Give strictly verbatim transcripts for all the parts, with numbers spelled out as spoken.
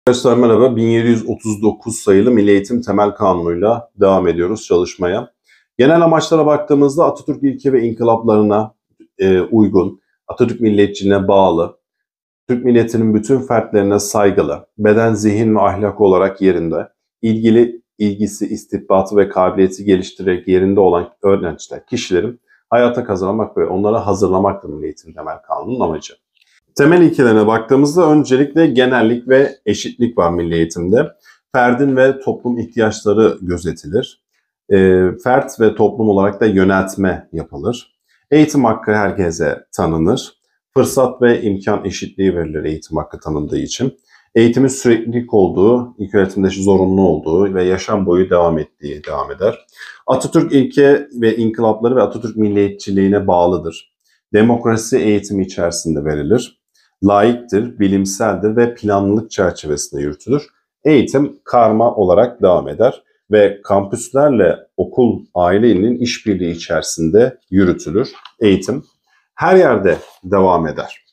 Arkadaşlar merhaba. bin yedi yüz otuz dokuz sayılı Milli Eğitim Temel Kanunu'yla devam ediyoruz çalışmaya. Genel amaçlara baktığımızda Atatürk ilke ve inkılaplarına e, uygun, Atatürk milliyetçiliğine bağlı, Türk milletinin bütün fertlerine saygılı, beden, zihin ve ahlak olarak yerinde, ilgili ilgisi, istihbatı ve kabiliyeti geliştirerek yerinde olan öğrenciler, kişilerin hayata kazanmak ve onları hazırlamaktır Milli Eğitim Temel Kanunu'nun amacı. Temel ilkelerine baktığımızda öncelikle genellik ve eşitlik var milli eğitimde. Ferdin ve toplum ihtiyaçları gözetilir. E, fert ve toplum olarak da yöneltme yapılır. Eğitim hakkı herkese tanınır. Fırsat ve imkan eşitliği verilir eğitim hakkı tanındığı için. Eğitimin süreklilik olduğu, ilköğretimde zorunlu olduğu ve yaşam boyu devam ettiği devam eder. Atatürk ilke ve inkılapları ve Atatürk milliyetçiliğine bağlıdır. Demokrasi eğitimi içerisinde verilir. Laiktir, bilimseldir ve planlılık çerçevesinde yürütülür. Eğitim karma olarak devam eder ve kampüslerle okul, ailenin işbirliği içerisinde yürütülür. Eğitim her yerde devam eder.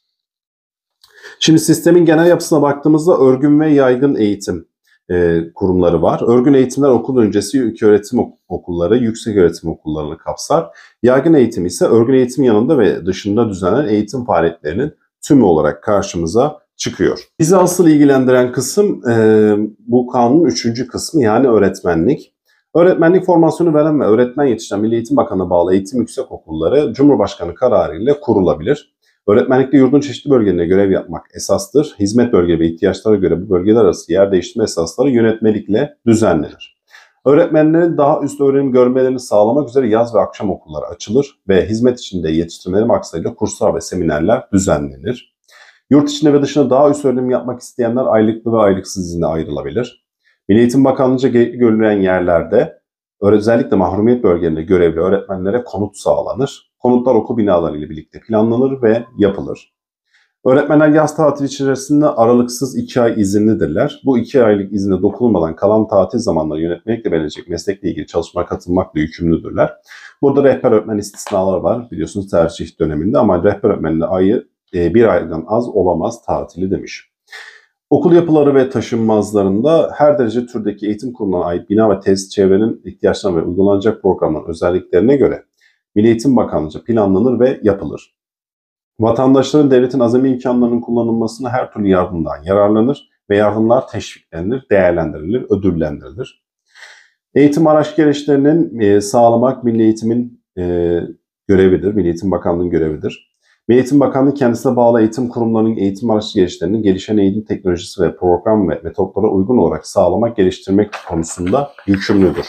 Şimdi sistemin genel yapısına baktığımızda örgün ve yaygın eğitim e, kurumları var. Örgün eğitimler okul öncesi ilköğretim okulları, yüksek öğretim okullarını kapsar. Yaygın eğitim ise örgün eğitim yanında ve dışında düzenlenen eğitim faaliyetlerinin tümü olarak karşımıza çıkıyor. Bizi asıl ilgilendiren kısım e, bu kanunun üçüncü kısmı, yani öğretmenlik. Öğretmenlik formasyonu veren ve öğretmen yetiştiren Milli Eğitim Bakanı bağlı eğitim yüksek okulları Cumhurbaşkanı kararı ile kurulabilir. Öğretmenlikte yurdun çeşitli bölgelerinde görev yapmak esastır. Hizmet bölge ve ihtiyaçlara göre bu bölgeler arası yer değiştirme esasları yönetmelikle düzenlenir. Öğretmenlerin daha üst öğrenim görmelerini sağlamak üzere yaz ve akşam okulları açılır ve hizmet içinde yetiştirmeleri maksadıyla kurslar ve seminerler düzenlenir. Yurt içinde ve dışında daha üst öğrenim yapmak isteyenler aylıklı ve aylıksız izne ayrılabilir. Milli Eğitim Bakanlığı'nca gerekli görülen yerlerde özellikle mahrumiyet bölgelerinde görevli öğretmenlere konut sağlanır. Konutlar okul binaları ile birlikte planlanır ve yapılır. Öğretmenler yaz tatili içerisinde aralıksız iki ay izinlidirler. Bu iki aylık izine dokunulmadan kalan tatil zamanları yönetmelikle belirlenecek meslekle ilgili çalışmaya katılmakla yükümlüdürler. Burada rehber öğretmen istisnaları var, biliyorsunuz tercih döneminde, ama rehber öğretmenin ayı e, bir aydan az olamaz tatili demiş. Okul yapıları ve taşınmazlarında her derece türdeki eğitim kurumuna ait bina ve tesis çevrenin ihtiyaçlarına ve uygulanacak programların özelliklerine göre Milli Eğitim Bakanlığı'nca planlanır ve yapılır. Vatandaşların devletin azami imkanlarının kullanılmasına her türlü yardımdan yararlanır ve yardımlar teşviklenir, değerlendirilir, ödüllendirilir. Eğitim araç gereçlerinin e, sağlamak Milli Eğitim'in e, görevidir, Milli Eğitim Bakanlığı'nın görevidir. Milli Eğitim Bakanlığı kendisine bağlı eğitim kurumlarının eğitim araç gereçlerinin gelişen eğitim teknolojisi ve program ve metotlara uygun olarak sağlamak, geliştirmek konusunda yükümlüdür.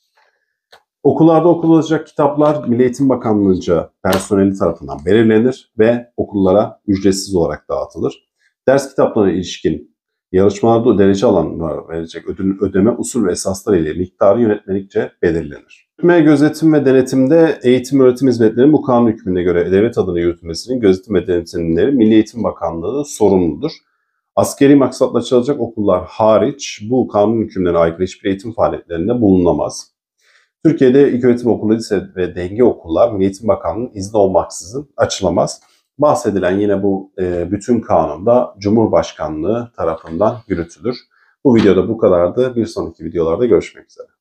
Okullarda okutulacak kitaplar Milli Eğitim Bakanlığı'nca personeli tarafından belirlenir ve okullara ücretsiz olarak dağıtılır. Ders kitaplarına ilişkin yarışmalarda derece alanlara verecek ödül, ödeme usul ve esaslar ile miktarı yönetmelikçe belirlenir. Hükme, gözetim ve denetimde eğitim öğretim hizmetlerinin bu kanun hükmüne göre devlet adına yürütülmesinin gözetim ve denetimleri Milli Eğitim Bakanlığı sorumludur. Askeri maksatla açılacak okullar hariç bu kanun hükümlerine aykırı hiçbir eğitim faaliyetlerinde bulunamaz. Türkiye'de ilköğretim okulu, lise ve denge okullar Milli Eğitim Bakanlığı'nın izni olmaksızın açılamaz. Bahsedilen yine bu e, bütün kanunda Cumhurbaşkanlığı tarafından yürütülür. Bu videoda bu kadardı. Bir sonraki videolarda görüşmek üzere.